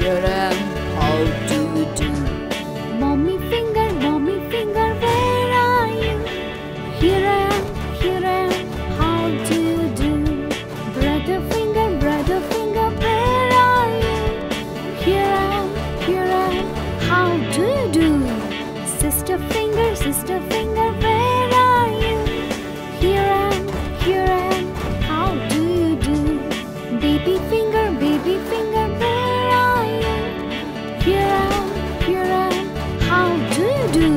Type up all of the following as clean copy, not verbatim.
here I am, how do you do? Mommy finger, where are you? Here I am, how do you do? Brother finger, where are you? Here I am, how do you do? Sister finger, where are you? Here I am, how do you do? Baby finger, where are you? Here I am, how do you do?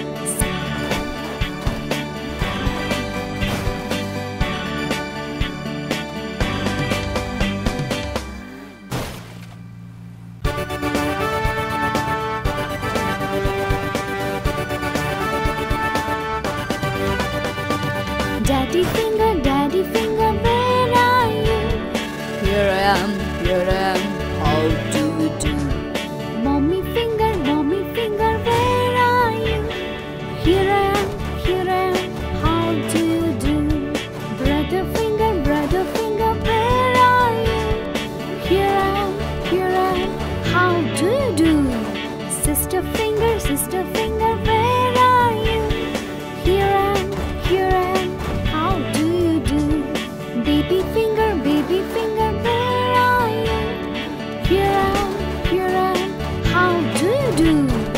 Daddy finger, where are you? Here I am, how do you do? Mommy finger, where are you? Here I am, how do you do? Brother finger, where are you? Here I am, how do you do? Sister finger, where are you? Here I am, how do you do? Baby finger, where are you? Here I am, how do you do?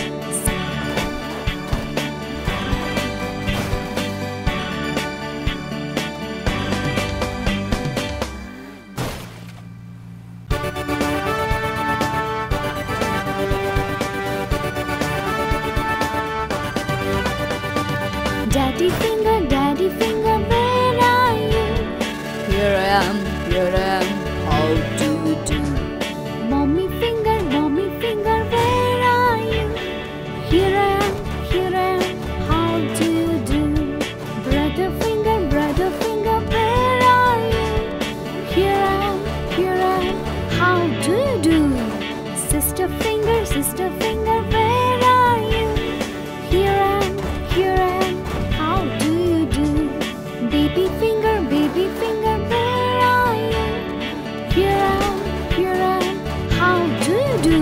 Daddy finger, where are you? Here I am, how do you do? Mommy finger, where are you? Here I am, how do you do? Brother finger, where are you? Here I am, how do you do? Sister finger, where are you? Here I am, how do you do? Baby finger, where are you? Here I am, how do you do?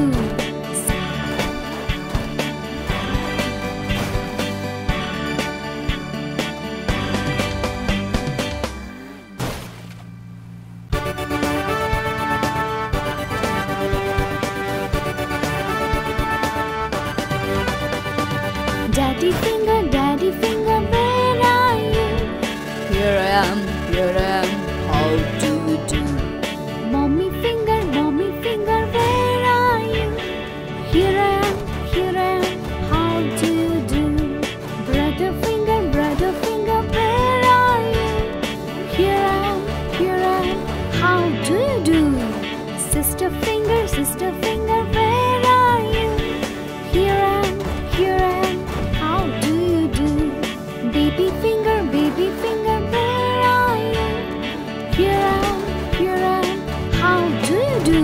Daddy finger, where are you? Here I am, how do you do? Mommy finger, where are you? Here I am, how do you do? Brother finger, where are you? Here I am, how do you do? Sister finger, where are you? Here I am, how do you do? Baby finger, where are you? Here I am, how do you do?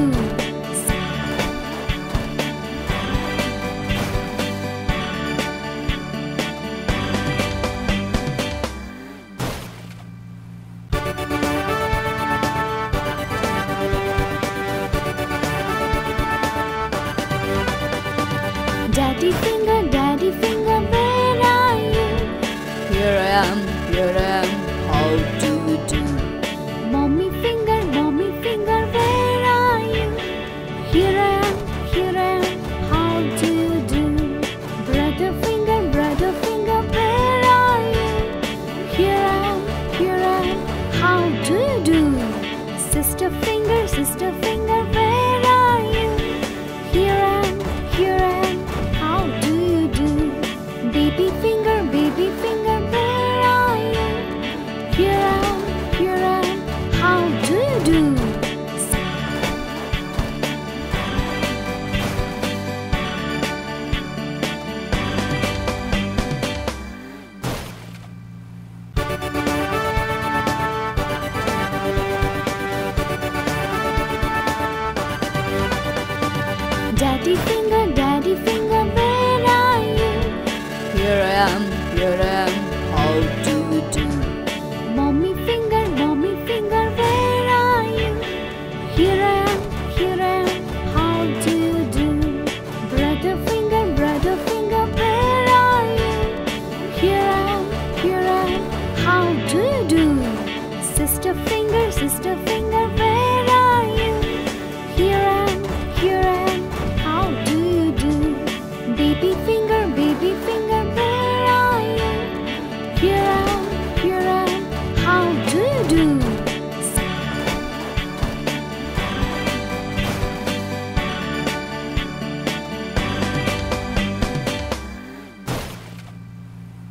Daddy finger, where are you? Here I am, how do you do? Mommy finger, where are you? Here I am, how do you do? Brother finger, where are you? Here I am, how do you do? Sister finger, where are you? Here I am, how do you do? Baby finger, where are you? do?